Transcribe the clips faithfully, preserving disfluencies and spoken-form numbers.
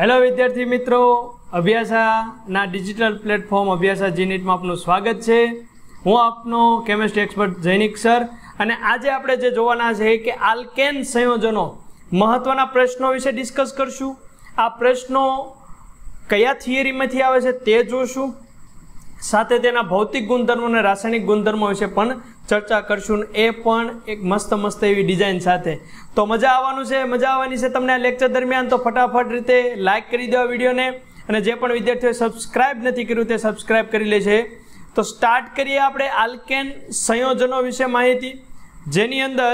Hello विद्यार्थी मित्रों, अभ्यासाना digital platform अभ्यासा जीनीट में आपનું स्वागत है। हूँ आपनो केमिस्ट्री एक्सपर्ट जैनिक सर અને આજે આપણે જે જોવાના છે કે આલ્કેન સંયોજનો મહત્વના પ્રશ્નો વિશે ડિસ્કસ કરશું। આ પ્રશ્નો કયા થિયરીમાંથી આવે છે તે જોશું, સાથે તેના ભૌતિક ગુણધર્મો અને રાસાયણિક ગુણધર્મો વિશે પણ ચર્ચા કરશું, એ પણ એક મસ્ત મસ્ત એવી ડિઝાઇન સાથે। તો મજા આવવાનું છે, મજા આવવાની છે તમને આ લેક્ચર દરમિયાન। તો ફટાફટ રીતે લાઇક કરી દો વિડીયોને, અને જે પણ વિદ્યાર્થીઓએ સબસ્ક્રાઇબ નથી કર્યું તે સબસ્ક્રાઇબ કરી લેશે। તો સ્ટાર્ટ કરીએ આપણે આલ્કેન સંયોજનો વિશે માહિતી, જેની અંદર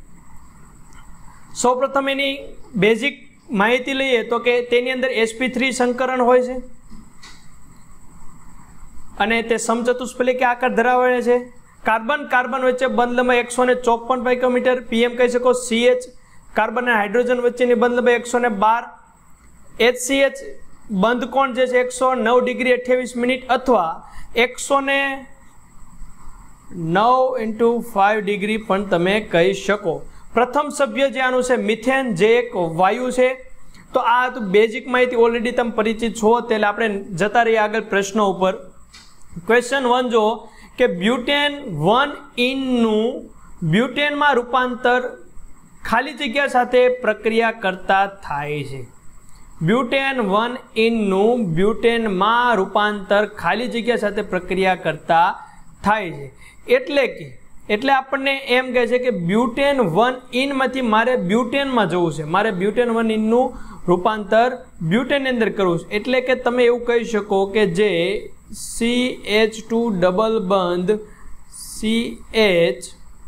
સૌપ્રથમ એની બેઝિક માહિતી લઈએ તો કે તેની અંદર એસ પી થ્રી સંકરણ હોય છે અને તે સમચતુષ્ફલકી આકાર ધરાવે છે। કાર્બન કાર્બન વચ્ચે બંધ લંબાઈ એકસો ને ચોપન પાઇકોમીટર, પીએમ કહી શકો। સીએચ કાર્બન અને હાઇડ્રોજન વચ્ચેની બંધ લંબાઈ એકસો ને બાર। એચસીએચ બંધ કોણ જે છે એકસો નવ ડિગ્રી અઠ્યાવીસ મિનિટ અથવા એકસો ને નવ ઇન્ટુ फाइव डिग्री पण तमे कही शको। प्रथम सभ्य जे आनु छे मिथेन, जे एक वायु है। तो आ तो बेजिक माहिती ऑलरेडी तम परिचित छो, तेले आपणे जता रहीए आगळ प्रश्नो उपर। क्वेश्चन वन जो कि ब्यूटेन वन इन नु ब्यूटेन में रूपांतर खाली जग्या साथे प्रक्रिया करता थाय छे। ब्यूटेन वन इन नु ब्यूटेन में रूपांतर खाली जग्या साथे प्रक्रिया करता थाय छे। एटले के एटले आपने एम कहे छे कि ब्यूटेन वन इन मांथी मारे ब्यूटेन में जवुं छे, मारे ब्यूटेन वन इन नु रूपांतर ब्यूटेन अंदर करवुं छे। एटले के तमे एवुं कही शको कि जे सी एच टू डबल बंध C H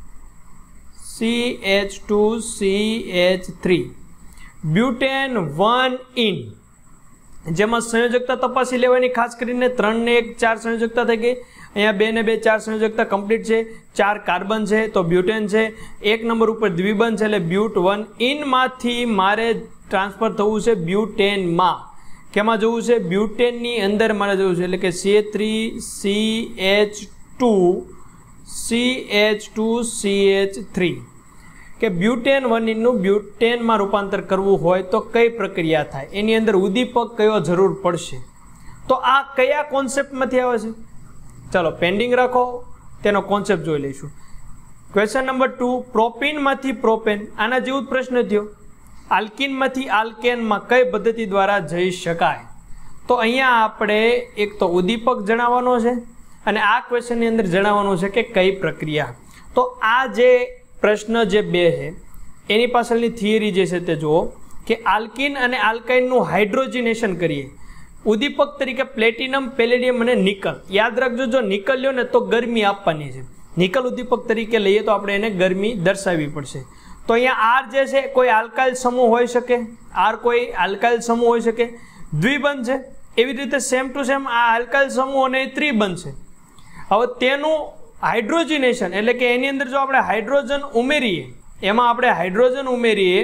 C H two C H three butane one ene जेमां संयोजकता तपासी लेवानी, खास करीने त्रण ने एक चार संयोजकता थई गई। अहींया बे ने बे चार संयोजकता कम्प्लीट है। चार कार्बन है तो ब्यूटेन है। एक नंबर पर द्विबंध है, ब्यूट वन इन मांथी मारे ट्रांसफर थवुं छे ब्यूटेन मां। केमां जवुं छे? ब्यूटेन नी अंदर मारे जवुं छे, એટલે કે C H three C H two C H two C H three के ब्यूटेन वन इन नु ब्यूटेन में रूपांतर करवुं होय तो कई प्रक्रिया थाय, एनी अंदर उद्दीपक कयो जरूर पड़शे। तो आ कया कॉन्सेप्ट मांथी आवे छे? चलो पेंडिंग रखो, तेनो कॉन्सेप्ट जोई लईशुं। क्वेश्चन नंबर टू, प्रोपीन मांथी प्रोपेन, आना जेवुं ज प्रश्न थयो। आल्कीन मांथी आल्केन में कई पद्धति द्वारा जई शकाय? तो अहींया आपणे एक तो उद्दीपक जणाववानो छे अने आ क्वेश्चन नी अंदर जणाववानुं छे कि कई प्रक्रिया। तो आ जे प्रश्न जे बे है एनी पाछळनी थियरी जे छे ते जुओ कि आल्कीन अने आल्काइन नुं हाइड्रोजिनेशन करीए। उद्दीपक तरीके प्लेटिनम, पेलेडियम अने निकल। याद रखजो, जो निकल ल्यो ने तो गरमी आपवानी छे। निकल उद्दीपक तरीके लईए तो आपणे एने गरमी दर्शाववी पड़शे। तो अहींया आर जे छे कोई आल्काइल समूह होई शके, आर कोई आल्काइल समूह होई शके। द्विबंध छे, एवी रीते सेम टू सेम आ आल्काइल समूह अने त्रिबंध छे। हवे तेनुं हाइड्रोजिनेशन एटले के एनी अंदर जो आपणे हाइड्रोजन उमेरीए, एमां आपणे हाइड्रोजन उमेरीए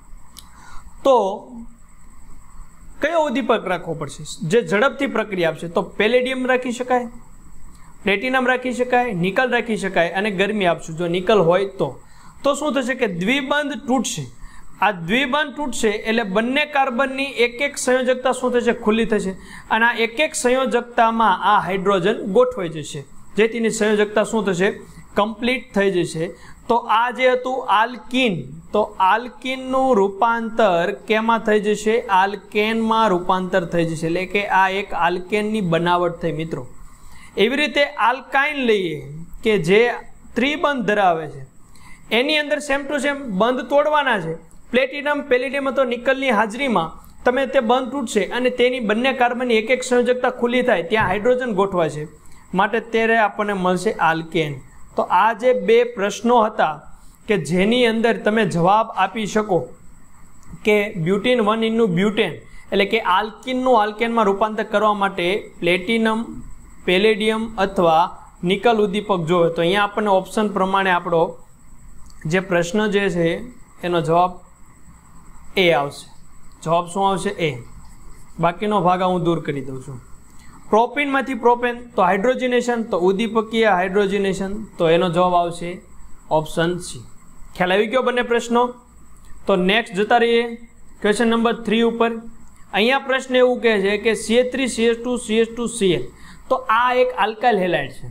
तो कयो उद्दीपक राखवो पड़शे जे झड़पथी प्रक्रिया आपशे? तो पेलेडियम राखी शकाय, प्लेटिनम राखी शकाय, निकल राखी शकाय अने गरमी आपशुं जो निकल होय तो। तो शुं थशे कि द्विबंध तूटशे। आ द्विबंध तूटशे एटले बंने कार्बननी एक एक संयोजकता शुं थशे? खुली थशे, अने आ एक एक संयोजकतामां आ हाइड्रोजन गोठवाई जशे, जेथीनी संयोजकता शुं थशे? कम्प्लीट थई जशे। तो आ जे हतुं आल्कीन, तो आल्कीननुं रूपांतर केमां थई जशे? आल्केन में रूपांतर थई जशे, એટલે કે આ એક આલ્કેનની બનાવટ થઈ મિત્રો। એવી રીતે આલ્કાઇન લઈએ કે જે ત્રિબંધ ધરાવે છે, એની અંદર સેમ ટુ સેમ બંધ તોડવાના છે। પ્લેટિનમ, પેલેડિયમ તો નિકલની હાજરીમાં તમે તે બંધ તૂટશે અને તેની બંને કાર્બનની એક એક સંયોજકતા ખુલ્લી થાય, ત્યાં હાઇડ્રોજન ગોઠવાશે, માટે ત્યારે આપણને મળશે આલ્કેન। तो आ जे बे प्रश्नों हता कि जेनी अंदर तमे जवाब आपी शको कि ब्यूटेन वन इन नु ब्यूटेन एटले के आल्कीन नु आल्केन में रूपांतर करवा माटे प्लेटिनम, पेलेडियम अथवा निकल उद्दीपक जोवे। तो अहींया आपणे ऑप्शन प्रमाणे आपणो जे प्रश्न जे छे एनो जवाब ए आवशे। जवाब शुं आवशे? ए। बाकीनो भाग हूँ दूर करी दऊं छुं। प्रोपीन मांथी प्रोपेन तो हाइड्रोजिनेशन, तो उद्दीपकीय हाइड्रोजिनेशन, तो एनो जवाब आवशे ऑप्शन सी। ख्याल आवी गयो बने प्रश्नों? तो नेक्स्ट जता रहीए क्वेश्चन नंबर थ्री ऊपर। અહીંયા પ્રશ્ન એવું કહે છે કે C H three C H two C H two C L, તો આ એક આલ્કાઇલ હેલાઇડ છે,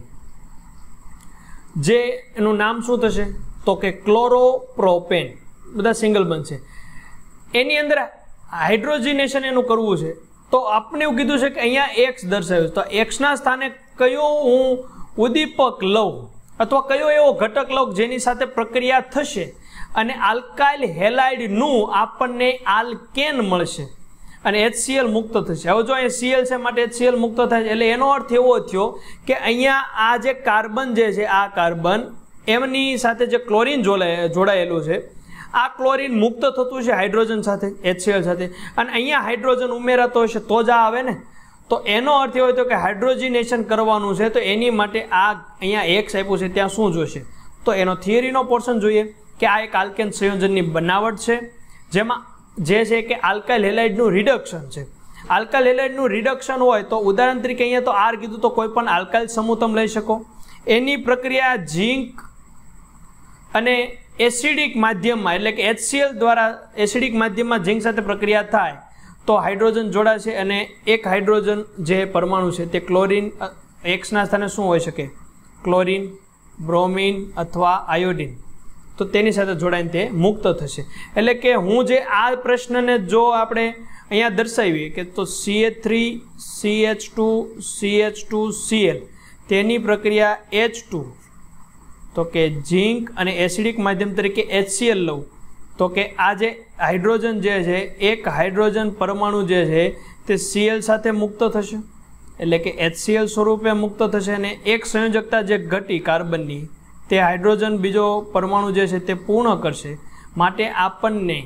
જે એનું નામ શું થશે તો કે ક્લોરોપ્રોપેન, બધા સિંગલ બનશે. એની અંદર હાઇડ્રોજનેશન એનું કરવું છે, તો આપણે એવું કીધું છે કે અહીંયા એક્સ દર્શાવ્યું, તો એક્સના સ્થાને કયો હું ઉદ્દીપક લઉં અથવા કયો એવો ઘટક લઉં જેની સાથે પ્રક્રિયા થશે અને આલ્કાઇલ હેલાઇડનું આપણને આલ્કેન મળશે અને એચસીએલ મુક્ત થશે. હવે જો અહીંયા સીએલ છે માટે એચસીએલ મુક્ત થાય છે, એટલે એનો અર્થ એવો થયો કે અહીંયા આ જે કાર્બન જે છે, આ કાર્બન એમની સાથે જે ક્લોરીન જોડાયેલું છે, આ ક્લોરીન મુક્ત થતું છે હાઇડ્રોજન સાથે, એચસીએલ સાથે, અને અહીંયા હાઇડ્રોજન ઉમેરાતો હશે તો જ આ આવે ને. તો એનો અર્થ એવો હતો કે હાઇડ્રોજનેશન કરવાનું છે, તો એની માટે આ અહીંયા એક્સ આપ્યું છે ત્યાં શું જોશે, તો એનો થિયરીનો પોર્શન જોઈએ કે આ એક આલ્કેન સંયોજનની બનાવટ છે, જેમાં જે છે કે આલ્કાઇલ હેલાઇડનું રિડક્શન છે. આલ્કાઇલ હેલાઇડનું રિડક્શન હોય તો ઉદાહરણ તરીકે અહીંયા તો આર કીધું, તો કોઈ પણ આલ્કાઇલ સમૂહ તમે લઈ શકો. એની પ્રક્રિયા ઝીંક અને એસિડિક માધ્યમમાં એટલે કે એચસીએલ દ્વારા એસિડિક માધ્યમમાં ઝીંક સાથે પ્રક્રિયા થાય તો હાઇડ્રોજન જોડાશે અને એક હાઇડ્રોજન જે પરમાણુ છે તે ક્લોરીન એક્સના સ્થાને શું હોઈ શકે, ક્લોરીન, બ્રોમિન અથવા આયોડિન, તો તેની સાથે જોડાઈને તે મુક્ત થશે. એટલે કે હું જે આ પ્રશ્નને જો આપણે અહીંયા દર્શાવીએ કે તો C H three C H two C H two C L તેની પ્રક્રિયા એચ ટુ, તો કે ઝીંક અને એસિડિક માધ્યમ તરીકે એચસીએલ લઉં, તો કે આ જે હાઇડ્રોજન જે છે એક હાઇડ્રોજન પરમાણુ જે છે તે સીએલ સાથે મુક્ત થશે, એટલે કે એચસીએલ સ્વરૂપે મુક્ત થશે, અને એક સંયોજકતા જે ઘટી કાર્બનની તે હાઇડ્રોજન બીજો પરમાણુ જે છે તે પૂર્ણ કરશે, માટે આપણને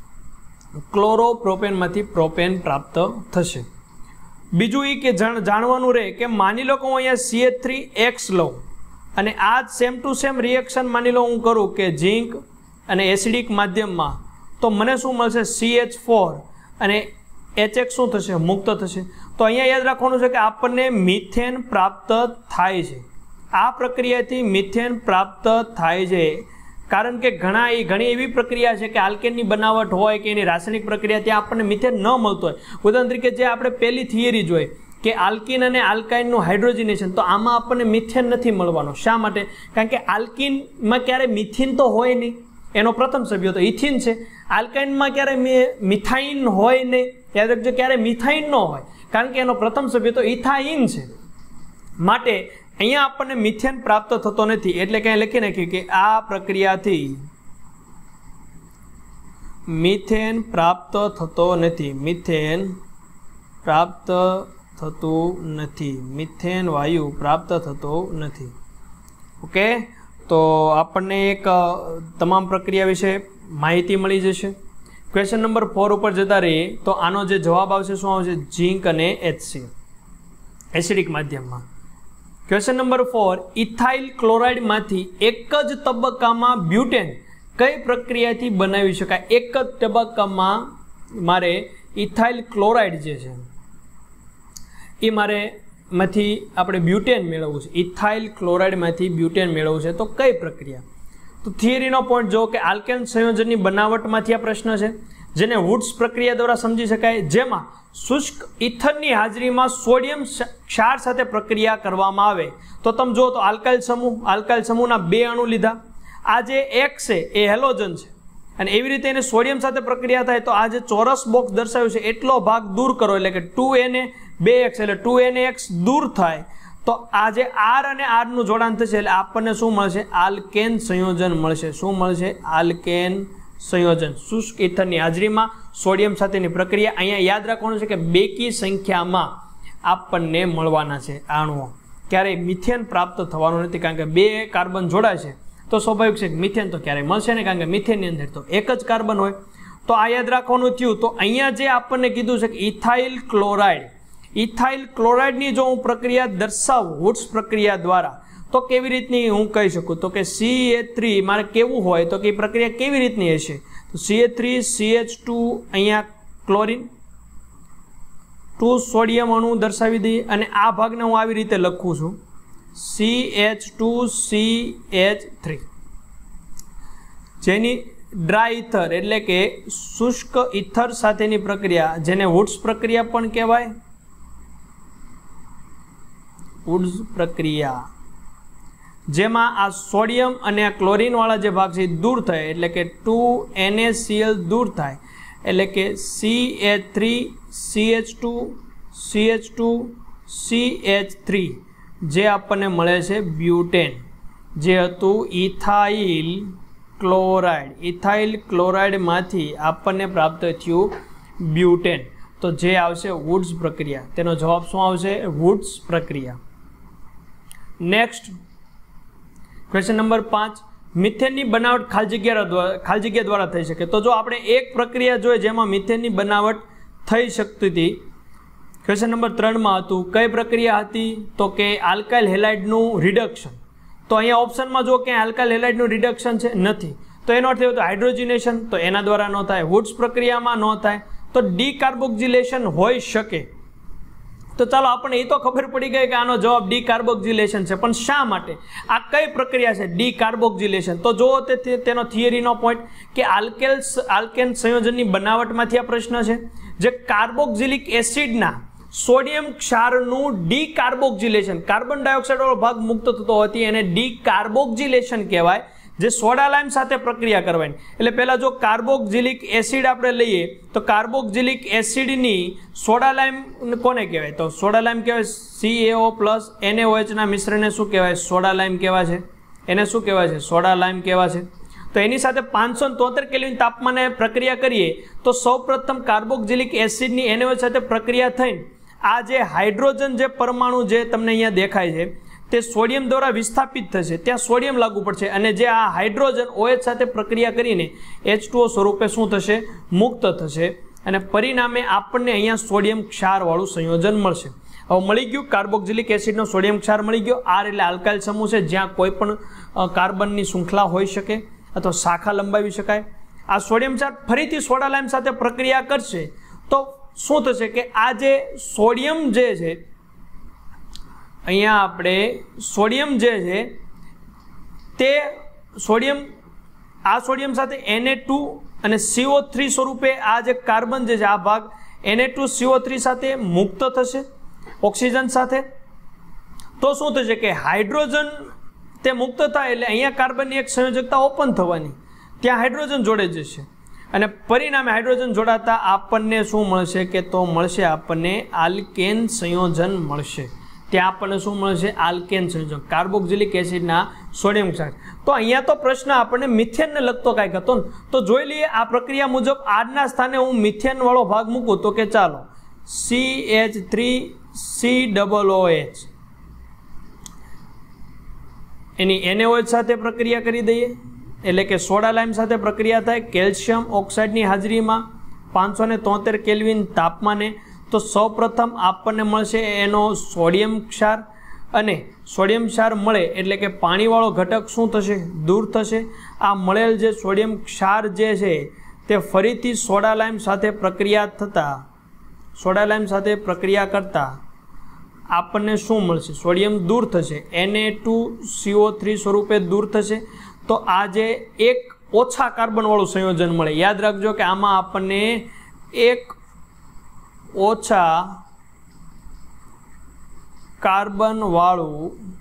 ક્લોરોપ્રોપેનમાંથી પ્રોપેન પ્રાપ્ત થશે. બીજું એ કે જાણવાનું રહે કે માની લો કે હું અહીંયા સી એચ થ્રી એક્સ લઉં અને આ જ સેમ ટુ સેમ રિએક્શન માની લો હું કરું કે ઝીંક અને એસિડિક માધ્યમમાં, તો મને શું મળશે સી એચ ફોર અને એચ એક્સ શું થશે, મુક્ત થશે. તો અહીંયા યાદ રાખવાનું છે કે આપણને મિથેન પ્રાપ્ત થાય છે, આ પ્રક્રિયાથી મિથેન પ્રાપ્ત થાય છે, કારણ કે ઘણા એ ઘણી એવી પ્રક્રિયા છે કે આલ્કેનની બનાવટ હોય કે એની રાસાયણિક પ્રક્રિયા ત્યાં આપણને મિથેન ન મળતો હોય. ઉદાહરણ તરીકે જે આપણે પહેલી થિયરી જોઈ કે આલ્કિન અને આલ્કાઇનનું હાઇડ્રોજનેશન, તો આમાં આપણને મિથેન નથી મળવાનો. શા માટે? કારણ કે આલ્કિનમાં ક્યારે મિથિન તો હોય નહીં, એનો પ્રથમ સભ્ય તો ઇથિન છે. આલ્કાઇનમાં ક્યારે મિથાઇન હોય નહીં, યાદ રાખજો ક્યારે મિથાઇન ન હોય, કારણ કે એનો પ્રથમ સભ્ય તો ઇથાઇન છે. માટે અહીંયા આપણને મિથેન પ્રાપ્ત થતો નથી, એટલે કંઈ લખી નાખ્યું કે આ પ્રક્રિયાથી મિથેન પ્રાપ્ત થતો નથી, મિથેન પ્રાપ્ત થતું નથી, મિથેન વાયુ પ્રાપ્ત થતો નથી. ઓકે, તો આપણને એક તમામ પ્રક્રિયા વિશે માહિતી મળી જશે. ક્વેશ્ચન નંબર ફોર ઉપર જતા રહીએ તો આનો જે જવાબ આવશે શું આવશે, ઝીંક અને એચસીએલ એસિડિક માધ્યમમાં. ક્વેશ્ચન નંબર ફોર, ઇથાઇલ ક્લોરાઇડમાંથી એક જ તબક્કામાં બ્યુટેન કઈ પ્રક્રિયાથી બનાવી શકાય? એક જ તબક્કામાં મારે ઇથાઇલ ક્લોરાઇડ જે છે એ મારે માંથી આપણે બ્યુટેન મેળવવું છે, ઇથાઇલ ક્લોરાઇડમાંથી બ્યુટેન મેળવવું છે, તો કઈ પ્રક્રિયા? તો થિયરીનો પોઈન્ટ જો કે આલ્કેન સંયોજનની બનાવટમાંથી આ પ્રશ્ન છે, જેને વુડ્સ પ્રક્રિયા દ્વારા સમજી શકાય, જેમાં શુષ્ક ઇથરની હાજરીમાં સોડિયમ ક્ષાર સાથે પ્રક્રિયા કરવામાં આવે. તો તમે જુઓ તો આલ્કાઇલ સમૂહ, આલ્કાઇલ સમૂહના બે અણુ લીધા, આ જે એક્સ છે એ હેલોજન છે, અને એવી રીતે એને સોડિયમ સાથે પ્રક્રિયા થાય તો આ જે ચોરસ બોક્સ દર્શાવ્યું છે એટલો ભાગ દૂર કરો, એટલે કે ટુ એને બે એક્સ એટલે ટુ એને એક્સ દૂર થાય, તો આ જે આર અને આરનું જોડાણ થશે એટલે આપણને શું મળશે, આલ્કેન સંયોજન મળશે. શું મળશે? આલ્કેન સંયોજન. શુષ્ક ઇથરની હાજરીમાં સોડિયમ સાથેની પ્રક્રિયા. અહીંયા યાદ રાખવાનું છે કે બેકી સંખ્યામાં આપણને મળવાના છે અણુઓ, ક્યારેય મિથેન પ્રાપ્ત થવાનું નથી, કારણ કે બે કાર્બન જોડાશે તો સ્વાભાવિક છે કે મિથેન તો ક્યારેય મળશે ને, કારણ કે મિથેનની અંદર તો એક જ કાર્બન હોય. તો આ યાદ રાખવાનું થયું. તો અહીંયા જે આપણને કીધું છે કે ઇથાઇલ ક્લોરાઇડ, ઇથાઇલ ક્લોરાઇડની જો હું પ્રક્રિયા દર્શાવું વુડ્સ પ્રક્રિયા દ્વારા, તો કેવી રીતની હું કહી શકું, તો કે સી એચ થ્રી મારે કેવું હોય, તો કે એ પ્રક્રિયા કેવી રીતની હશે, તો C H three C H two અહીંયા ક્લોરીન ટુ સોડિયમ અણુ દર્શાવી દઈએ, અને આ ભાગને હું આવી રીતે લખું છું C H two C H three, જેની ડ્રાય ઇથર એટલે કે શુષ્ક ઇથર સાથેની પ્રક્રિયા, જેને વુડ્સ પ્રક્રિયા પણ કહેવાય, વુડ્સ પ્રક્રિયા, જેમાં આ સોડિયમ અને આ ક્લોરીન વાળા જે ભાગ છે દૂર થાય એટલે કે two N A C L દૂર થાય એટલે કે C H three C H two C H two C H three જે આપણને મળે છે બ્યુટેન, જે હતું ઇથાઇલ ક્લોરાઇડ. ઇથાઇલ ક્લોરાઇડમાંથી આપણને પ્રાપ્ત થયું બ્યુટેન. તો જે આવશે વુડ્સ પ્રક્રિયા. તેનો જવાબ શું આવશે? વુડ્સ પ્રક્રિયા. નેક્સ્ટ ક્વેશ્ચન નંબર પાંચ, મિથેનની બનાવટ ખાલી જગ્યા દ્વારા ખાલી જગ્યા દ્વારા થઈ શકે. તો જો આપણે એક પ્રક્રિયા જોઈએ જેમાં મિથેનની બનાવટ થઈ શકતી હતી, ક્વેશ્ચન નંબર ત્રણમાં હતું, કઈ પ્રક્રિયા હતી? તો કે આલ્કાઇલ હેલાઇડનું રિડક્શન. તો અહીંયા ઓપ્શનમાં જો ક્યાંય આલ્કાઇલ હેલાઇડનું રિડક્શન છે નથી, તો એનો અર્થ એવો તો હાઇડ્રોજિનેશન, તો એના દ્વારા ન થાય. વુડ્સ પ્રક્રિયામાં ન થાય તો ડીકાર્બોક્સિલેશન હોઈ શકે. તો ચાલો આપણને એ તો ખબર પડી ગઈ કે આનો જવાબ ડીકાર્બોક્સિલેશન છે, પણ શા માટે? આ કઈ પ્રક્રિયા છે ડીકાર્બોક્સિલેશન? તો જો તે તેનો થિયરીનો પોઈન્ટ કે આલ્કેલ્સ આલ્કેન સંયોજનની બનાવટમાંથી આ પ્રશ્ન છે, જે કાર્બોક્સિલિક એસિડના સોડિયમ ક્ષારનું ડીકાર્બોક્સિલેશન, કાર્બન ડાયોક્સાઇડ વાળો ભાગ મુક્ત થતો હોતી એને ડીકાર્બોક્સિલેશન કહેવાય, જે સોડા લાઇમ સાથે પ્રક્રિયા કરવાની. એટલે પહેલાં જો કાર્બોક્સિલિક એસિડ આપણે લઈએ તો કાર્બોક્સિલિક એસિડની સોડા લાઇમ કોને કહેવાય? તો સોડા લાઇમ કહેવાય C A O plus N A O એચના મિશ્રણને શું કહેવાય? સોડા લાઇમ કહેવાય છે. એને શું કહેવાય છે? સોડા લાઇમ કહેવાય છે. તો એની સાથે પાંચસો તોતેર કેલ્વિન તાપમાને પ્રક્રિયા કરીએ તો સૌપ્રથમ કાર્બોક્સિલિક એસિડની એન એ ઓ એચ સાથે પ્રક્રિયા થઈને આ જે હાઇડ્રોજન જે પરમાણુ જે તમને અહીંયા દેખાય છે તે સોડિયમ દ્વારા વિસ્થાપિત થશે, ત્યાં સોડિયમ લાગુ પડશે અને જે આ હાઇડ્રોજન ઓએચ સાથે પ્રક્રિયા કરીને એચ ટુ ઓ સ્વરૂપે શું થશે? મુક્ત થશે અને પરિણામે આપણને અહીંયા સોડિયમ ક્ષારવાળું સંયોજન મળશે. હવે મળી ગયું કાર્બોક્સિલિક એસિડનો સોડિયમ ક્ષાર મળી ગયો. આર એટલે આલ્કાઇલ સમૂહ છે જ્યાં કોઈ પણ કાર્બનની શૃંખલા હોઈ શકે અથવા શાખા લંબાવી શકાય. આ સોડિયમ ક્ષાર ફરીથી સોડા લાઇમ સાથે પ્રક્રિયા કરશે તો શું થશે કે આ જે સોડિયમ જે છે અહીંયા આપણે સોડિયમ જે છે તે સોડિયમ આ સોડિયમ સાથે એન એ ટુ અને સી ઓ થ્રી સ્વરૂપે આ જે કાર્બન જે છે આ ભાગ N A two C O three સાથે મુક્ત થશે ઓક્સિજન સાથે. તો શું થશે કે હાઇડ્રોજન તે મુક્ત થાય એટલે અહીંયા કાર્બનની એક સંયોજકતા ઓપન થવાની, ત્યાં હાઇડ્રોજન જોડે જશે અને પરિણામે હાઇડ્રોજન જોડાતા આપણને શું મળશે કે તો મળશે આપણને આલ્કેન સંયોજન મળશે. ત્યાં આપણને શું મળશે? આલ્કેન સંયોજન, કાર્બોક્સિલિક એસિડના સોડિયમ ક્ષાર. તો અહીંયા તો પ્રશ્ન આપણને મિથેનને લગતો કાંઈક હતો ને, તો જોઈ લઈએ આ પ્રક્રિયા મુજબ આરના સ્થાને હું મિથેન વાળો ભાગ મૂકું તો કે ચાલો C H three C double O H એની એન એ ઓ એચ સાથે પ્રક્રિયા કરી દઈએ એટલે કે સોડા લાઇમ સાથે પ્રક્રિયા થાય કેલ્શિયમ ઓક્સાઇડની હાજરીમાં પાંચસો ને તોતેર કેલ્વિન તાપમાને. તો સૌપ્રથમ આપણને મળશે એનો સોડિયમ ક્ષાર અને સોડિયમ ક્ષાર મળે એટલે કે પાણીવાળો ઘટક શું થશે? દૂર થશે. આ મળેલ જે સોડિયમ ક્ષાર જે છે તે ફરીથી સોડા લાઇમ સાથે પ્રક્રિયા થતાં સોડા લાઇમ સાથે પ્રક્રિયા કરતાં આપણને શું મળશે? સોડિયમ દૂર થશે, N A two C O three સ્વરૂપે દૂર થશે. તો આ જે એક ઓછા કાર્બનવાળું સંયોજન મળે, યાદ રાખજો કે આમાં આપણને એક ઓછા કાર્બનવાળું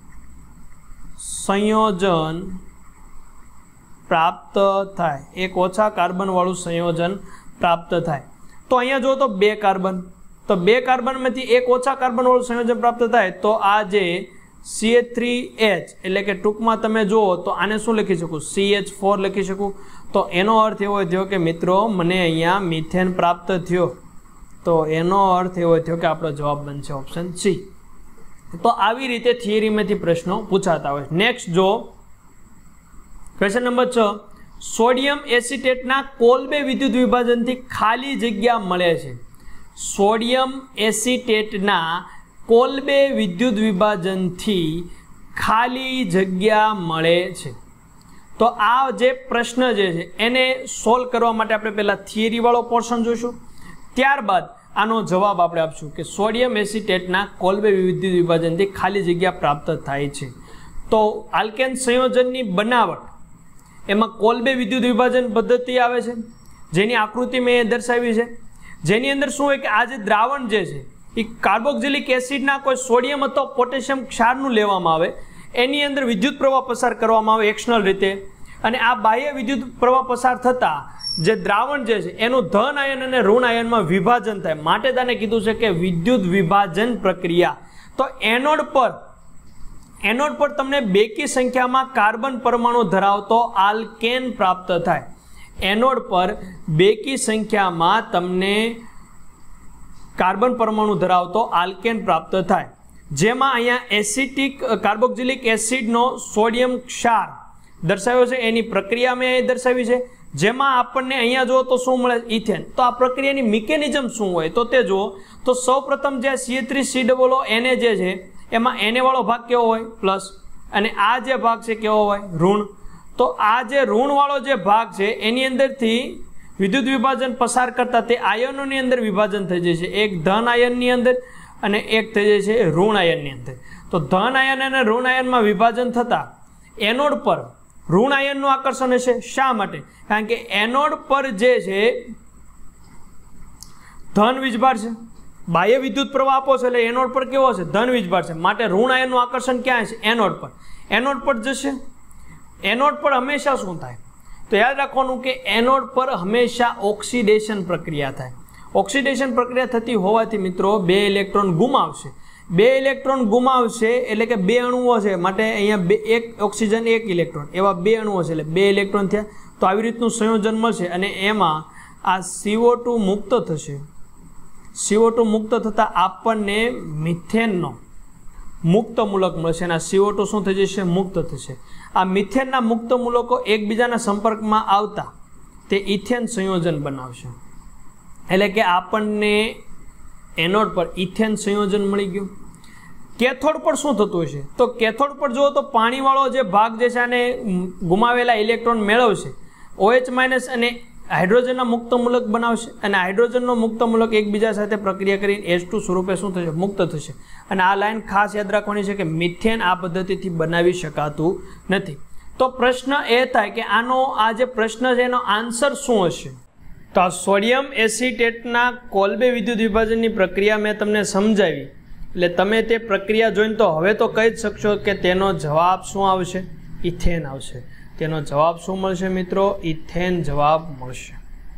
સંયોજન પ્રાપ્ત થાય, એક ઓછા કાર્બનવાળું સંયોજન પ્રાપ્ત થાય. તો અહીંયા જો તો બે કાર્બન, તો બે કાર્બનમાંથી એક ઓછા કાર્બનવાળું સંયોજન પ્રાપ્ત થાય તો આ જે સી એચ થ્રી એચ એટલે કે ટૂંકમાં તમે જુઓ તો આને શું લખી શકું? સી એચ ફોર લખી શકું. તો એનો અર્થ એવો થયો કે મિત્રો મને અહીંયા મિથેન પ્રાપ્ત થયો. તો એનો અર્થ એવો થયો કે આપણો જવાબ બનશે ઓપ્શન સી. તો આવી રીતે થિયરીમાંથી પ્રશ્નો પૂછાતા હોય. નેક્સ્ટ જો ક્વેશ્ચન નંબર છ, સોડિયમ એસિટેટના કોલબે વિદ્યુત વિભાજનથી ખાલી જગ્યા મળે છે. સોડિયમ એસિટેટના કોલબે વિદ્યુત વિભાજનથી ખાલી જગ્યા મળે છે. તો આ જે પ્રશ્ન જે છે એને સોલ્વ કરવા માટે આપણે પહેલાં થિયરીવાળો પોર્શન જોઈશું, ત્યારબાદ આનો જવાબ આપણે આપશું કે સોડિયમ એસિટેટના કોલબે વિદ્યુત વિભાજનથી ખાલી જગ્યા પ્રાપ્ત થાય છે. તો આલ્કેન સંયોજનની બનાવટ એમાં કોલ્બે વિદ્યુત વિભાજન પદ્ધતિ આવે છે, જેની આકૃતિ મેં દર્શાવી છે, જેની અંદર શું હોય કે આ જે દ્રાવણ જે છે એ કાર્બોક્સિલિક એસિડના કોઈ સોડિયમ અથવા પોટેશિયમ ક્ષારનું લેવામાં આવે, એની અંદર વિદ્યુત પ્રવાહ પસાર કરવામાં આવે એક્સટર્નલ રીતે, અને આ બાહ્ય વિદ્યુત પ્રવાહ પસાર થતાં જે દ્રાવણ જે છે એનું ધન આયન અને ઋણ આયનમાં વિભાજન થાય, માટે તેને કીધું છે કે વિદ્યુત વિભાજન પ્રક્રિયા. તો એનોડ પર એનોડ પર તમને બેકી સંખ્યામાં કાર્બન પરમાણુ ધરાવતો આલ્કેન પ્રાપ્ત થાય. એનોડ પર બેકી સંખ્યામાં તમને કાર્બન પરમાણુ ધરાવતો આલ્કેન પ્રાપ્ત થાય, જેમાં અહીંયા એસિટિક કાર્બોક્સિલિક એસિડનો સોડિયમ ક્ષાર દર્શાવ્યો છે, એની પ્રક્રિયા મેં અહીં દર્શાવી છે, જેમાં આપણને અહીંયા જુઓ તો શું મળે, ઇથેન. તો આ પ્રક્રિયાની મિકેનિઝમ શું હોય તો તે જુઓ તો સૌપ્રથમ જે C three C double O એને જે છે એમાં એને વાળો ભાગ કેવો હોય પ્લસ, અને આ જે ભાગ છે કેવો હોય ઋણ. તો આ જે ઋણ વાળો જે ભાગ છે એની અંદરથી વિદ્યુત વિભાજન પસાર કરતા તે આયનોની અંદર વિભાજન થઈ જાય છે, એક ધન આયનની અંદર અને એક થઈ જાય છે ઋણ આયનની અંદર. તો ધન આયન અને ઋણ આયનમાં વિભાજન થતા એનોડ પર ઋણ આયનનું આકર્ષણ હશે. શા માટે? કારણ કે એનોડ પર જે છે ધન વીજભાર છે, બાહ્ય વિદ્યુત પ્રવાહ આપો છે એટલે એનોડ પર કેવો છે ધન વીજભાર છે, માટે ઋણ આયનનું આકર્ષણ ક્યાં છે એનોડ પર. એનોડ પર જશે. એનોડ પર હંમેશા શું થાય તો યાદ રાખવાનું કે એનોડ પર હંમેશા ઓક્સિડેશન પ્રક્રિયા થાય. ઓક્સિડેશન પ્રક્રિયા થતી હોવાથી મિત્રો બે ઇલેક્ટ્રોન ગુમાવશે. બે ઇલેક્ટ્રોન ગુમાવશે એટલે કે બે અણુઓ છે, માટે અહીંયા બે એક ઓક્સિજન એક ઇલેક્ટ્રોન એવા બે અણુઓ છે એટલે બે ઇલેક્ટ્રોન થયા. તો આવી રીતનું સંયોજન મળશે અને એમાં આ સીઓ ટુ મુક્ત થશે. સીઓ ટુ મુક્ત થતાં આપણને મિથેનનો મુક્ત મૂલક મળશે અને આ સીઓ ટુ શું થઈ જશે મુક્ત થશે. આ મિથેનના મુક્ત મૂલકો એકબીજાના સંપર્કમાં આવતા તે ઇથેન સંયોજન બનાવશે, એટલે કે આપણને એનોડ પર ઇથેન સંયોજન મળી ગયું. કેથોડ પર શું થતું હશે તો કેથોડ પર જુઓ તો પાણીવાળો જે ભાગ જે છે આને ગુમાવેલા ઇલેક્ટ્રોન મેળવશે, ઓએચ માઇનસ અને હાઇડ્રોજનના મુક્ત મૂલક બનાવશે, અને હાઇડ્રોજનનો મુક્ત મૂલક એકબીજા સાથે પ્રક્રિયા કરીને એચ ટુ સ્વરૂપે શું થશે મુક્ત થશે. અને આ લાઈન ખાસ યાદ રાખવાની છે કે મિથેન આ પદ્ધતિથી બનાવી શકાતું નથી. તો પ્રશ્ન એ થાય કે આનો આ જે પ્રશ્ન છે એનો આન્સર શું હશે? તો આ સોડિયમ એસિટેટના કોલ્બે વિદ્યુત વિભાજનની પ્રક્રિયા મેં તમને સમજાવી, એટલે તમે તે પ્રક્રિયા જોઈને તો હવે તો કહી જ શકશો કે તેનો જવાબ શું આવશે? ઇથેન આવશે. તેનો જવાબ શું મળશે મિત્રો? ઇથેન જવાબ મળશે.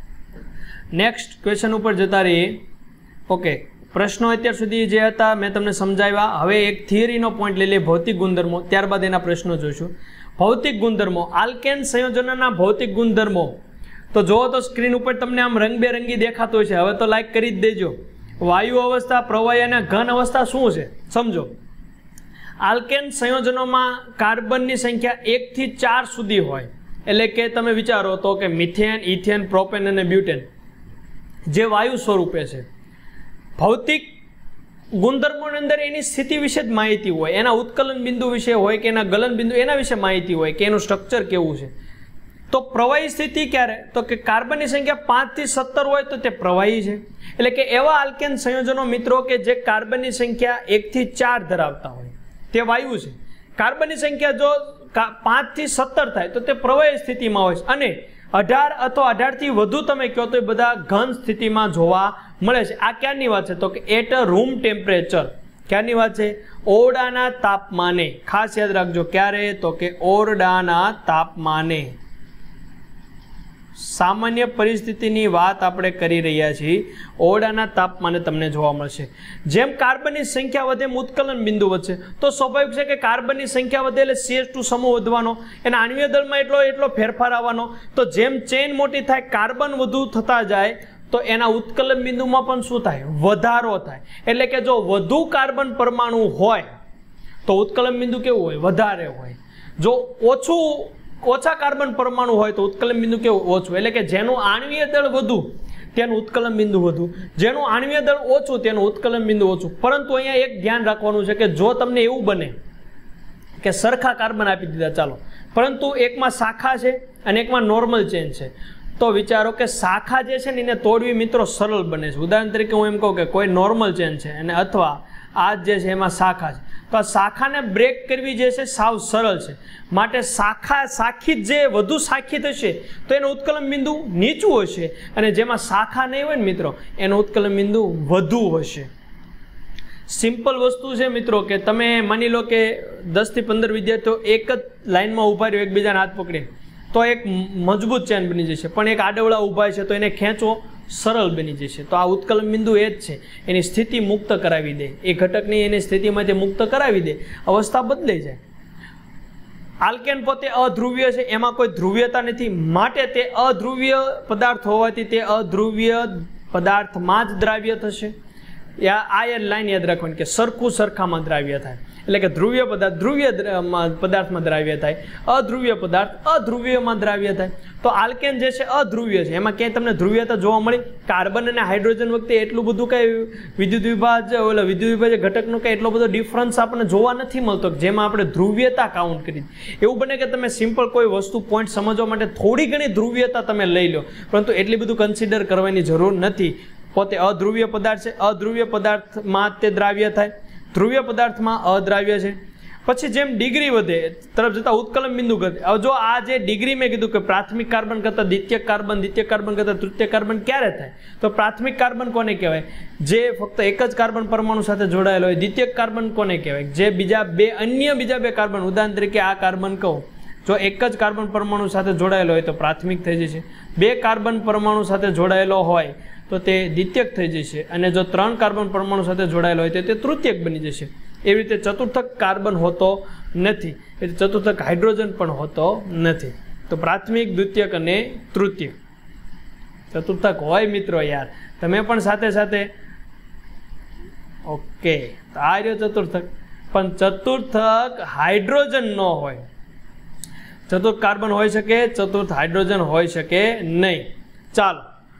નેક્સ્ટ ક્વેશ્ચન ઉપર જતા રહીએ. ઓકે, પ્રશ્નો અત્યાર સુધી જે હતા મેં તમને સમજાવ્યા. હવે એક થિયરીનો પોઈન્ટ લઈ લઈએ, ભૌતિક ગુણધર્મો, ત્યારબાદ એના પ્રશ્નો જોઈશું. ભૌતિક ગુણધર્મો, આલ્કેન સંયોજનોના ભૌતિક ગુણધર્મો. તો જુઓ તો સ્ક્રીન ઉપર તમને આમ રંગબેરંગી દેખાતો હોય છે. હવે તો લાઈક કરી જ દેજો. વાયુ અવસ્થા, પ્રવાહી અને ઘન અવસ્થા શું છે સમજો. આલ્કેન સંયોજનોમાં કાર્બનની સંખ્યા એક થી ચાર સુધી હોય, એટલે કે તમે વિચારો તો કે મિથેન, ઇથેન, પ્રોપેન અને બ્યુટેન જે વાયુ સ્વરૂપે છે. ભૌતિક ગુણધર્મોની અંદર એની સ્થિતિ વિશે જ માહિતી હોય, એના ઉત્કલન બિંદુ વિશે હોય કે એના ગલન બિંદુ એના વિશે માહિતી હોય કે એનું સ્ટ્રક્ચર કેવું છે. તો પ્રવાહી સ્થિતિ ક્યારે તો કે કાર્બનની સંખ્યા પાંચ થી સત્તર હોય તો તે પ્રવાહી છે. એટલે કે એવા આલ્કેન સંયોજનો મિત્રો કે જે કાર્બનની સંખ્યા એક થી ચાર ધરાવતા હોય તે વાયુ છે. કાર્બનની સંખ્યા જો પાંચ થી સત્તર થાય તો તે પ્રવાહી સ્થિતિમાં હોય છે, અને અઢાર અથવા અઢાર થી વધુ તમે કહો તો એ બધા ઘન સ્થિતિમાં જોવા મળે છે. આ ક્યારની વાત છે તો કે એટ અ રૂમ ટેમ્પરેચર. ક્યારની વાત છે? ઓરડાના તાપમાને. ખાસ યાદ રાખજો, ક્યારે તો કે ઓરડાના તાપમાને. સામાન્ય પરિસ્થિતિની વાત આપણે કરી રહ્યા છીએ. ઓરડાના તાપમાને તમને જોવા મળશે. જેમ કાર્બનની સંખ્યા વધે એમ ઉત્કલન બિંદુ વધશે. તો સ્વાભાવિક છે કે કાર્બનની સંખ્યા વધે એટલે સી એચ ટુ સમૂહ વધવાનો, એના આણ્વીય દળમાં એટલો એટલો ફેરફાર આવવાનો. તો જેમ ચેન મોટી થાય, કાર્બન વધુ થતા જાય તો એના ઉત્કલન બિંદુમાં પણ શું થાય? વધારો થાય. એટલે કે જો વધુ કાર્બન પરમાણુ હોય તો ઉત્કલન બિંદુ કેવું હોય? વધારે હોય. જો ઓછું ઓછા કાર્બન પરમાણુ હોય તો ઉત્કલન બિંદુ કેવું? ઓછું. એટલે કે જેનું આણ્વીય દળ વધુ તેનું ઉત્કલન બિંદુ વધુ, જેનું આણ્વીય દળ ઓછું તેનું ઉત્કલન બિંદુ ઓછું. પરંતુ અહીંયા એક ધ્યાન રાખવાનું છે કે જો તમને એવું બને કે સરખા કાર્બન આપી દીધા ચાલો, પરંતુ એકમાં શાખા છે અને એકમાં નોર્મલ ચેન છે, તો વિચારો કે શાખા જે છે ને એને તોડવી મિત્રો સરળ બને છે. ઉદાહરણ તરીકે હું એમ કહું કે કોઈ નોર્મલ ચેન છે અને અથવા આ જે છે એમાં શાખા છે, તો આ શાખાને બ્રેક કરવી જે છે સાવ સરળ છે. માટે શાખા શાખિત જે વધુ શાખિત હશે તો એનું ઉત્કલન બિંદુ નીચું હશે, અને જેમાં શાખા નહીં હોય ને મિત્રો એનું ઉત્કલન બિંદુ વધુ હશે. સિમ્પલ વસ્તુ છે મિત્રો કે તમે માની લો કે દસ થી પંદર વિદ્યાર્થીઓ એક જ લાઈનમાં ઊભા રહ્યો એકબીજાના હાથ પકડી, તો એક મજબૂત ચેન બની જશે. પણ એક આડવડા ઊભા છે તો એને ખેંચવો સરળ બની જશે. તો આ ઉત્કલન બિંદુ એ જ છે, એની સ્થિતિ મુક્ત કરાવી દે, એ ઘટકની એની સ્થિતિમાંથી મુક્ત કરાવી દે, અવસ્થા બદલાઈ જાય. આલ્કેન પોતે અધ્રુવ્ય છે, એમાં કોઈ ધ્રુવ્યતા નથી, માટે તે અધ્રુવ્ય પદાર્થ હોવાથી તે અધ્રુવ્ય પદાર્થમાં જ દ્રાવ્ય થશે. આ લાઈન યાદ રાખવાની કે સરખું સરખામાં દ્રાવ્ય થાય, એટલે કે ધ્રુવ્ય પદાર્થ ધ્રુવ્ય પદાર્થમાં દ્રાવ્ય થાય, અધ્રુવ્ય પદાર્થ અધ્રુવ્યમાં દ્રાવ્ય થાય. તો આલ્કેન જે છે અધ્રુવ્ય છે, એમાં ક્યાંય તમને ધ્રુવ્યતા જોવા મળી? કાર્બન અને હાઇડ્રોજન વખતે એટલું બધું કઈ વિદ્યુત વિભાજ ઓલા વિદ્યુત વિભાજ ઘટકનો કઈ એટલો બધો ડિફરન્સ આપણને જોવા નથી મળતો જેમાં આપણે ધ્રુવ્યતા કાઉન્ટ કરી. એવું બને કે તમે સિમ્પલ કોઈ વસ્તુ પોઈન્ટ સમજવા માટે થોડી ઘણી ધ્રુવ્યતા તમે લઈ લો, પરંતુ એટલી બધું કન્સિડર કરવાની જરૂર નથી. પોતે અધ્રુવ્ય પદાર્થ છે, અધ્રુવ્ય પદાર્થમાં તે દ્રાવ્ય થાય, ધ્રુવ્ય પદાર્થમાં અદ્રાવ્ય છે. પછી જેમ ડિગ્રી વધે તરફ જતા ઉત્કલન બિંદુ ઘટે. હવે જો આ જે ડિગ્રી મેં કીધું કે પ્રાથમિક કાર્બન કરતા દ્વિતીયક કાર્બન, દ્વિતીયક કાર્બન કરતા તૃતીય કાર્બન ક્યારે થાય? તો પ્રાથમિક કાર્બન કોને કહેવાય? જે ફક્ત એક જ કાર્બન પરમાણુ સાથે જોડાયેલો હોય. દ્વિતીયક કાર્બન કોને કહેવાય? જે બીજા બે અન્ય બીજા બે કાર્બન, ઉદાહરણ તરીકે આ કાર્બન કહું, જો એક જ કાર્બન પરમાણુ સાથે જોડાયેલો હોય તો પ્રાથમિક થઈ જશે. બે કાર્બન પરમાણુ સાથે જોડાયેલો હોય તો તે દ્વિતીયક થઈ જશે, અને જો ત્રણ કાર્બન પરમાણુ સાથે જોડાયેલો હોય તો તે તૃતીયક બની જશે. એવી રીતે ચતુર્થક કાર્બન હોતો નથી, એટલે ચતુર્થક હાઇડ્રોજન પણ હોતો નથી. તો પ્રાથમિક, દ્વિતીયક અને તૃતીયક. ચતુર્થક હોય મિત્રો, યાર તમે પણ સાથે સાથે ઓકે. તો આ રહ્યો ચતુર્થક, પણ ચતુર્થક હાઇડ્રોજન ન હોય. ચતુર્થ કાર્બન હોઈ શકે, ચતુર્થ હાઇડ્રોજન હોઈ શકે નહીં. ચાલો,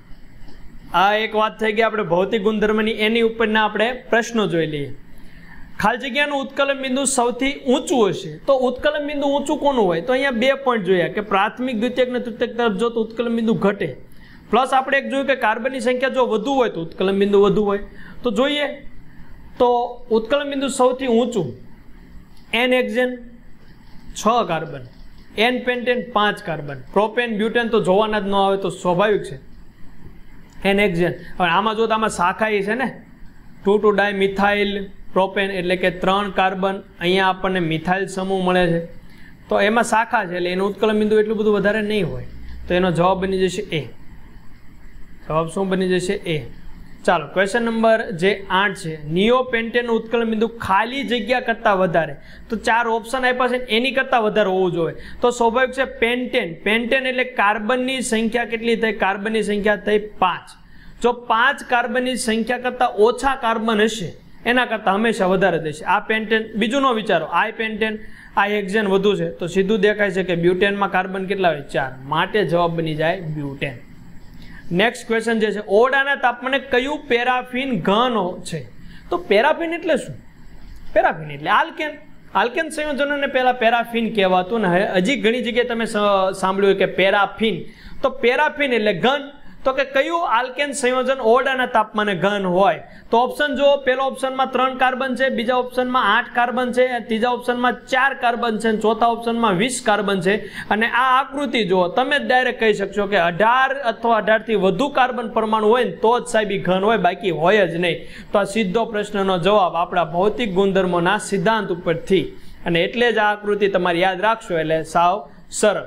આ એક વાત થઈ ગઈ આપણે ભૌતિક ગુણધર્મની. એની ઉપરના આપણે પ્રશ્નો જોઈ લઈએ. ખાલી જગ્યાનું ઉત્કલન બિંદુ સૌથી ઊંચું હશે, તો ઉત્કલન બિંદુ ઊંચું કોનું હોય? તો અહીંયા બે પોઈન્ટ જોયા કે પ્રાથમિક, દ્વિતીયક અને તૃતીયક તરફ જો તો ઉત્કલન બિંદુ ઘટે. પ્લસ આપણે એક જોયું કે કાર્બનની સંખ્યા જો વધુ હોય તો ઉત્કલન બિંદુ વધુ હોય. તો જોઈએ તો ઉત્કલન બિંદુ સૌથી ઊંચું એન હેક્ઝેન છ કાર્બન, એન પેન્ટેન પાંચ કાર્બન, પ્રોપેન બ્યુટેન તો જોવાના જ ન આવે તો સ્વાભાવિક છે. એન હેક્ઝેન, હવે આમાં જો તો આમાં શાખા છે ને, two two dimethyl propane, એટલે કે ત્રણ કાર્બન, અહીંયા આપણને મિથાઇલ સમૂહ મળે છે, તો એમાં શાખા છે એટલે એનું ઉત્કલન બિંદુ એટલું બધું વધારે નહીં હોય. તો એનો જવાબ બની જશે એ. જવાબ શું બની જશે? એ. ચાલો, ક્વેશ્ચન નંબર જે આઠ છે, નિયોપેન્ટેનનું ઉત્કલન બિંદુ ખાલી જગ્યા કરતાં વધારે. તો ચાર ઓપ્શન આપ્યા છે, એની કરતાં વધારે હોવું જોઈએ. તો સ્વાભાવિક છે પેન્ટેન. પેન્ટેન એટલે કાર્બનની સંખ્યા કેટલી થઈ? કાર્બનની સંખ્યા થઈ પાંચ. જો પાંચ કાર્બનની સંખ્યા કરતાં ઓછા કાર્બન હશે એના કરતાં હંમેશા વધારે થશે. આ પેન્ટેન, બીજું ન વિચારો, આ પેન્ટેન, આ હેક્ઝેન વધુ છે તો સીધું દેખાય છે કે બ્યુટેનમાં કાર્બન કેટલા હોય? ચાર. માટે જવાબ બની જાય બ્યુટેન. નેક્સ્ટ ક્વેશ્ચન જે છે, ઓરડાના તાપમાને કયું પેરાફિન ઘન છે? તો પેરાફિન એટલે શું? પેરાફિન એટલે આલ્કેન. આલ્કેન સંયોજનોને પહેલા પેરાફિન કહેવાતું ને હજી ઘણી જગ્યાએ તમે સાંભળ્યું કે પેરાફિન. તો પેરાફિન એટલે ઘન. તો કે કયું આલ્કેન સંયોજન ઓરડાના તાપમાને ઘન હોય? તો ઓપ્શન જો, પહેલા ઓપ્શનમાં ત્રણ કાર્બન છે, બીજા ઓપ્શનમાં આઠ કાર્બન છે, ત્રીજા ઓપ્શનમાં ચાર કાર્બન છે, ચોથા ઓપ્શનમાં વીસ કાર્બન છે. અને આ આકૃતિ જો તમે જ ડાયરેક્ટ કહી શકશો કે અઢાર અથવા અઢાર થી વધુ કાર્બન પરમાણુ હોય ને તો જ સાહેબ ઘન હોય, બાકી હોય જ નહીં. તો આ સીધો પ્રશ્નનો જવાબ આપણા ભૌતિક ગુણધર્મોના સિદ્ધાંત ઉપરથી, અને એટલે જ આ આકૃતિ તમારે યાદ રાખશો એટલે સાવ સરળ.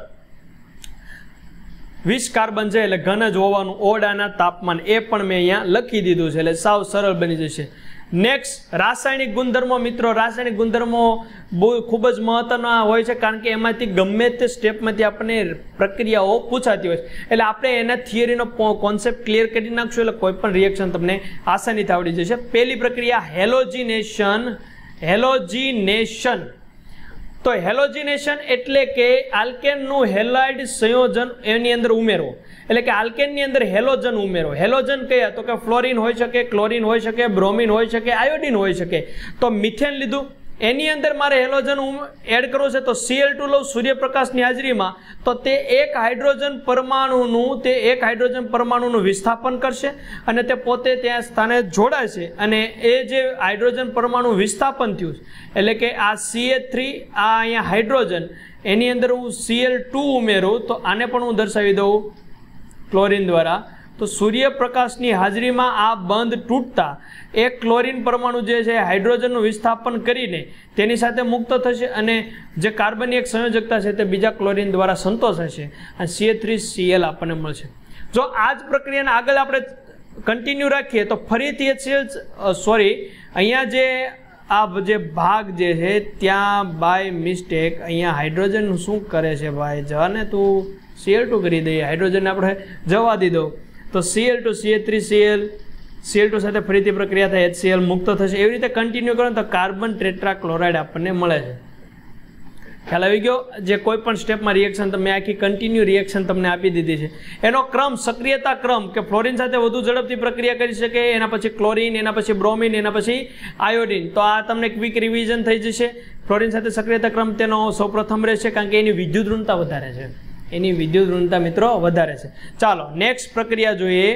વીસ કાર્બન છે એટલે ઘન જ હોવાનું ઓરડાના તાપમાન, એ પણ મેં અહીંયા લખી દીધું છે એટલે સાવ સરળ બની જશે. નેક્સ્ટ, રાસાયણિક ગુણધર્મો. મિત્રો, રાસાયણિક ગુણધર્મો બહુ ખૂબ જ મહત્વના હોય છે, કારણ કે એમાંથી ગમે તે સ્ટેપમાંથી આપણને પ્રક્રિયાઓ પૂછાતી હોય છે. એટલે આપણે એના થિયરીનો કોન્સેપ્ટ ક્લિયર કરી નાખશું એટલે કોઈ પણ રિએક્શન તમને આસાનીથી આવડી જશે. પહેલી પ્રક્રિયા હેલોજિનેશન. હેલોજિનેશન તો હેલોજિનેશન એટલે કે આલ્કેનનું હેલાઇડ સંયોજન એની અંદર ઉમેરવો, એટલે કે આલ્કેનની અંદર હેલોજન ઉમેરો. હેલોજન કયા? તો કે ફ્લોરિન હોઈ શકે, ક્લોરિન હોઈ શકે, બ્રોમિન હોઈ શકે, આયોડિન હોઈ શકે. તો મિથેન લીધું, એની અંદર મારે હેલોજન એડ કરવો છે તો સી એલ ટુ લઉં સૂર્યપ્રકાશની હાજરીમાં, તો તે એક હાઇડ્રોજન પરમાણુનું તે એક હાઇડ્રોજન પરમાણુનું વિસ્થાપન કરશે અને તે પોતે ત્યાં સ્થાને જોડાય છે અને એ જે હાઇડ્રોજન પરમાણુ વિસ્થાપન થયું એટલે કે આ સી એચ થ્રી આ અહીંયા હાઇડ્રોજન એની અંદર હું સી એલ ટુ ઉમેરું તો આને પણ હું દર્શાવી દઉં ક્લોરીન દ્વારા, તો સૂર્યપ્રકાશની હાજરીમાં આ બંધ તૂટતા એક ક્લોરીન પરમાણુ જે છે હાઇડ્રોજનનું વિસ્થાપન કરીને તેની સાથે મુક્ત થશે અને જે કાર્બનની એક સંયોજકતા છે તે બીજા ક્લોરીન દ્વારા સંતોષ હશે અને C H three C L આપણને મળશે. જો આ જ પ્રક્રિયાને આગળ આપણે કન્ટિન્યુ રાખીએ તો ફરીથી એચસીએલ સોરી અહીંયા જે આ જે ભાગ જે છે ત્યાં બાય મિસ્ટેક અહીંયા હાઇડ્રોજન શું કરે છે ભાઈ, જને તું સી એલ ટુ કરી દઈએ, હાઇડ્રોજન આપણે જવા દીધો તો C L two C H three C L C L two સાથે ફરીથી પ્રક્રિયા થાય એચ સી એલ મુક્ત થશે. એવી રીતે કન્ટિન્યુ કરો તો કાર્બન ટેટ્રાક્લોરાઇડ આપણને મળે છે. ખ્યાલ આવી ગયો? જે કોઈ પણ સ્ટેપમાં રિએક્શન તમે આખી કન્ટિન્યુ રિએક્શન તમને આપી દીધી છે, એનો ક્રમ સક્રિયતા ક્રમ કે ફ્લોરિન સાથે વધુ ઝડપથી પ્રક્રિયા કરી શકે, એના પછી ક્લોરિન, એના પછી બ્રોમિન, એના પછી આયોડિન. તો આ તમને ક્વિક રિવિઝન થઈ જશે. ફ્લોરિન સાથે સક્રિયતા ક્રમ તેનો સૌપ્રથમ રહેશે કારણ કે એની વિદ્યુત ઋણતા વધારે છે, એની વિદ્યુત ઋણતા મિત્રો વધારે છે. ચાલો નેક્સ્ટ પ્રક્રિયા જોઈએ.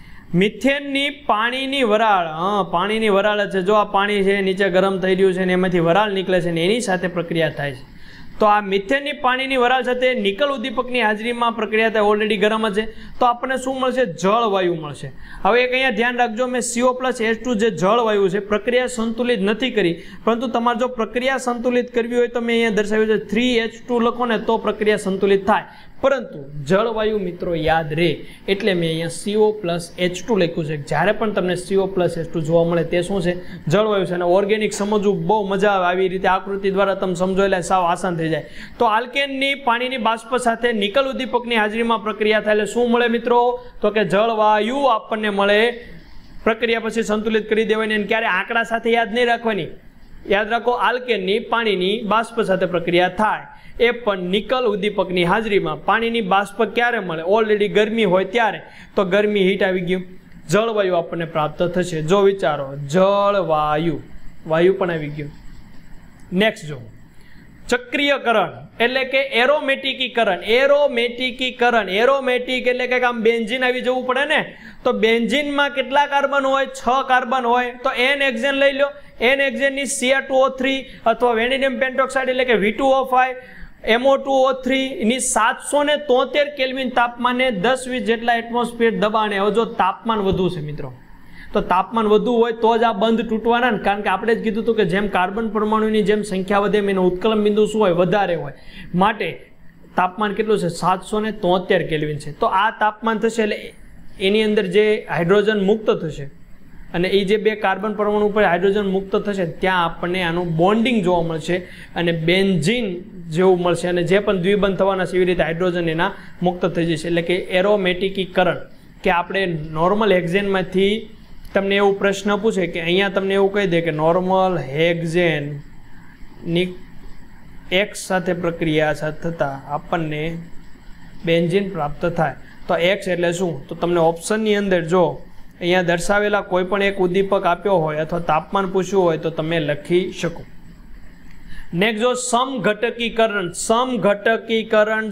મિથેનની પાણીની વરાળ, હા પાણીની વરાળ છે. જો આ પાણી છે નીચે ગરમ થઈ રહ્યું છે ને એમાંથી વરાળ નીકળે છે ને એની સાથે પ્રક્રિયા થાય છે. તો આ મિથેનની પાણીની વરાળ સાથે નિકલ ઉદ્દીપકની હાજરીમાં પ્રક્રિયા થાય, ઓલરેડી ગરમ છે, તો આપણને શું મળશે? જળવાયુ મળશે. હવે એક અહીંયા ધ્યાન રાખજો, મેં સીઓ પ્લસ એચ ટુ જે જળવાયુ છે પ્રક્રિયા સંતુલિત નથી કરી, પરંતુ તમારે જો પ્રક્રિયા સંતુલિત કરવી હોય તો મેં અહીંયા દર્શાવ્યું છે થ્રી એચ ટુ લખો ને તો પ્રક્રિયા સંતુલિત થાય, પરંતુ જળવાયુ મિત્રો યાદ રહે એટલે મેં અહીંયા સીઓ પ્લસ એચ ટુ લખ્યું છે. જ્યારે પણ તમને સીઓ પ્લસ એચ ટુ જોવા મળે તે શું છે? જળવાયુ છે. અને ઓર્ગેનિક સમજવું બહુ મજા આવે, આવી રીતે આકૃતિ દ્વારા તમે સમજો એટલે સાવ આસાન થઈ જાય. તો આલ્કેનની પાણીની બાષ્પ સાથે નિકલ ઉદ્દીપકની હાજરીમાં પ્રક્રિયા થાય એટલે શું મળે મિત્રો? તો કે જળવાયુ આપણને મળે. પ્રક્રિયા પછી સંતુલિત કરી દેવાની અને ક્યારે આંકડા સાથે યાદ નહીં રાખવાની, યાદ રાખો આલ્કેનની પાણીની બાષ્પ સાથે પ્રક્રિયા થાય એ પણ નિકલ ઉદ્દીપકની હાજરીમાં. પાણીની બાષ્પ ક્યારે મળે? ઓલરેડી ગરમી હોય ત્યારે. તો ગરમી હીટ આવી ગયું, જળવાયુ આપણને પ્રાપ્ત થશે. જો વિચારો જળવાયુ, વાયુ પણ આવી ગયું. નેક્સ્ટ જો ચક્રીયકરણ એટલે કે એરોમેટિકીકરણ. એરોમેટિકીકરણ એરોમેટિક એટલે કે આમ બેન્ઝીન આવી જવું પડે ને, તો બેન્ઝીનમાં કેટલા કાર્બન હોય? છ કાર્બન હોય. તો એન હેક્ઝેન લઈ લો, એન હેક્ઝેનની C R two O three અથવા વેનેડિયમ પેન્ટોક્સાઇડ એટલે કે V two O five M O two O three ની સાતસો ને તોતેર કેલ્વિન તાપમાને દસ વીસ જેટલા એટમોસ્ફિયર દબાણે. હવે જો તાપમાન વધુ છે મિત્રો, તો તાપમાન વધુ હોય તો જ આ બંધ તૂટવાના ને, કારણ કે આપણે જ કીધું હતું કે જેમ કાર્બન પરમાણુની જેમ સંખ્યા વધે એમ એનો ઉત્કલન બિંદુ શું હોય? વધારે હોય. માટે તાપમાન કેટલું છે? સાતસો ને તોતેર કેલ્વિન છે. તો આ તાપમાન થશે એટલે એની અંદર જે હાઇડ્રોજન મુક્ત થશે અને એ જે બે કાર્બન પરમાણુ ઉપર હાઇડ્રોજન મુક્ત થશે ત્યાં આપણને આનું બોન્ડિંગ જોવા મળશે અને બેન્ઝીન જેવું મળશે અને જે પણ દ્વિબંધ થવાના છે એવી રીતે હાઇડ્રોજન એના મુક્ત થઈ જશે. એટલે કે એરોમેટિકીકરણ કે આપણે નોર્મલ હેક્ઝેનમાંથી તમને એવું પ્રશ્ન પૂછે કે અહીંયા તમને એવું કહી દે કે નોર્મલ હેક્ઝેન ની એક્સ સાથે પ્રક્રિયા સાથે થતાં આપણને બેન્ઝીન પ્રાપ્ત થાય. તો એક્સ એટલે શું? તો તમને ઓપ્શનની અંદર જો અહીંયા દર્શાવેલા કોઈ પણ એક ઉદ્દીપક આપ્યો હોય અથવા તાપમાન પૂછ્યું હોય તો તમે લખી શકો. નેક્સ્ટ જો સમઘટકીકરણ. સમઘટકીકરણ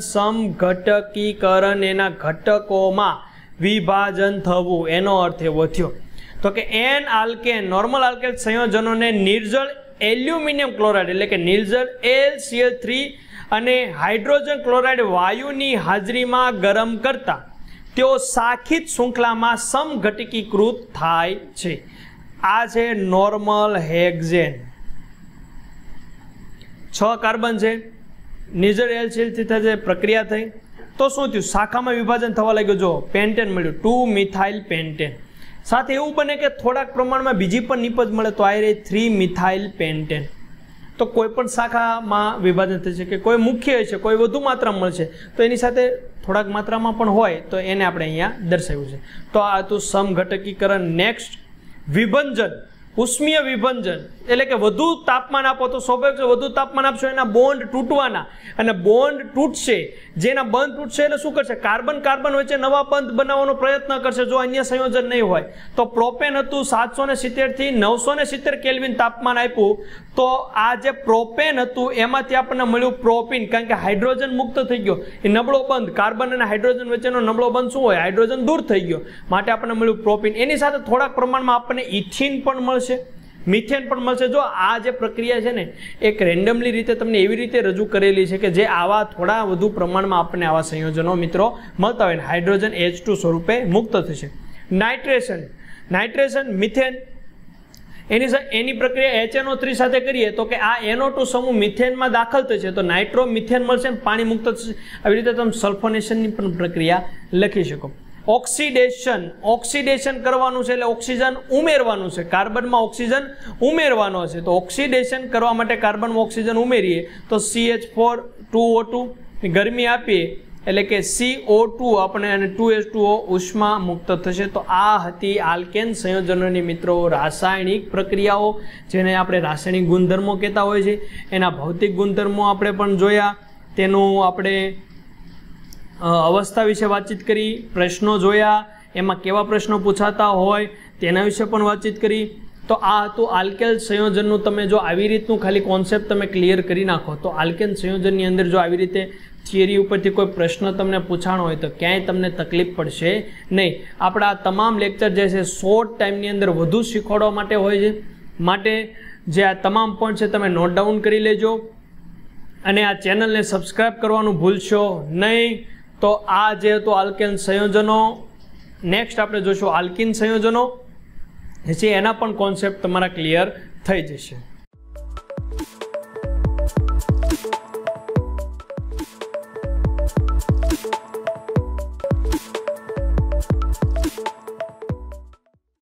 સમઘટકીકરણ એના ઘટકોમાં વિભાજન થવું એનો અર્થ એવો થયો તો કે એન આલ્કેન નોર્મલ આલ્કેન સંયોજનોને નિર્જળ એલ્યુમિનિયમ ક્લોરાઇડ એટલે કે નિર્જળ એલ સી એલ થ્રી અને હાઇડ્રોજન ક્લોરાઇડ વાયુની હાજરીમાં ગરમ કરતા તેઓ સાખિત શૃંખલામાં સમઘટકીકૃત થાય છે. આ છે નોર્મલ હેક્ઝેન. છ કાર્બન છે, નિર્જળ એલ સી એલ થ્રી થશે, પ્રક્રિયા થઈ તો શું થયું? શાખામાં વિભાજન થવા લાગ્યું. જો પેન્ટેન મળ્યું, ટુ મિથાઇલ પેન્ટેન. સાથે એવું બને કે થોડાક પ્રમાણમાં બીજી પણ નિપજ મળે તો આ રહી થ્રી મિથાઇલ પેન્ટેન. તો કોઈ પણ શાખામાં વિભાજન થશે કે કોઈ મુખ્ય છે, કોઈ વધુ માત્રામાં મળશે તો એની સાથે થોડાક માત્રામાં પણ હોય તો એને આપણે અહીંયા દર્શાવ્યું છે. તો આ તો સમઘટકીકરણ. નેક્સ્ટ વિભંજન. ઉષ્મીય વિભંજન એટલે કે વધુ તાપમાન આપો તો સ્વાભાવિક વધુ તાપમાન આપશો એના બોન્ડ તૂટવાના અને બોન્ડ તૂટશે. જેના બંધ તૂટશે એટલે શું કરશે? કાર્બન કાર્બન વચ્ચે નવા બંધ બનાવવાનો પ્રયત્ન કરશે. જો અન્ય સંયોજન નહીં હોય તો પ્રોપેન હતું સાતસો ને સિત્તેર થી નવસો ને સિત્તેર કેલ્વિન તાપમાન આપ્યું તો આ જે પ્રોપેન હતું એમાંથી આપણને મળ્યું પ્રોપીન, કારણ કે હાઇડ્રોજન મુક્ત થઈ ગયો, એ નબળો બંધ, કાર્બન અને હાઇડ્રોજન વચ્ચેનો નબળો બંધ શું હોય, હાઇડ્રોજન દૂર થઈ ગયો, માટે આપણને મળ્યું પ્રોપીન. એની સાથે થોડાક પ્રમાણમાં આપણને ઇથિન પણ મળશે, મિથેન પણ મળશે. જો આ જે પ્રક્રિયા છે ને એક રેન્ડમલી રીતે તમને એવી રીતે રજૂ કરેલી છે કે જે આવા થોડા વધુ પ્રમાણમાં આપણને આવા સંયોજનો મિત્રો મળતા હોય, હાઇડ્રોજન એચ ટુ સ્વરૂપે મુક્ત થશે. નાઇટ્રેશન, નાઇટ્રેશન મિથેન, એની એની પ્રક્રિયા એચ એન ઓ થ્રી સાથે કરીએ તો કે આ એન ઓ ટુ સમૂહ મિથેનમાં દાખલ થશે તો નાઇટ્રો મિથેન મળશે, પાણી મુક્ત થશે. આવી રીતે તમે સલ્ફોનેશનની પણ પ્રક્રિયા લખી શકો. ઓક્સિડેશન, ઓક્સિડેશન કરવાનું છે એટલે ઓક્સિજન ઉમેરવાનું છે, કાર્બનમાં ઓક્સિજન ઉમેરવાનો છે. તો ઓક્સિડેશન કરવા માટે કાર્બનમાં ઓક્સિજન ઉમેરીએ તો C H four two O two, ગરમી આપીએ એટલે કે સી ઓ ટુ આપણે અને ટુ એચ ટુ ઓ ઉષ્મા મુક્ત થશે. તો આ હતી આલ્કેન સંયોજનોની મિત્રો રાસાયણિક પ્રક્રિયાઓ, જેને આપણે રાસાયણિક ગુણધર્મો કહેતા હોય છે. એના ભૌતિક ગુણધર્મો આપણે પણ જોયા, તેનું આપણે અવસ્થા વિશે વાતચીત કરી, પ્રશ્નો જોયા, એમાં કેવા પ્રશ્નો પૂછાતા હોય તેના વિશે પણ વાતચીત કરી. તો આ હતું આલ્કેન સંયોજનનું. તમે જો આવી રીતનું ખાલી કોન્સેપ્ટ તમે ક્લિયર કરી નાખો તો આલ્કેન સંયોજનની અંદર જો આવી રીતે થિયરી ઉપરથી કોઈ પ્રશ્ન તમને પૂછાણો હોય તો ક્યાંય તમને તકલીફ પડશે નહીં. આપણા તમામ લેક્ચર જે છે શોર્ટ ટાઈમની અંદર વધુ શીખવાડવા માટે હોય છે, માટે જે આ તમામ પોઈન્ટ છે તમે નોટ ડાઉન કરી લેજો અને આ ચેનલને સબસ્ક્રાઈબ કરવાનું ભૂલશો નહીં. તો આ જે હતું આલ્કેન સંયોજનો. નેક્સ્ટ આપણે જોઈશું આલ્કીન સંયોજનો, જે એના પણ કોન્સેપ્ટ તમારા ક્લિયર થઈ જશે.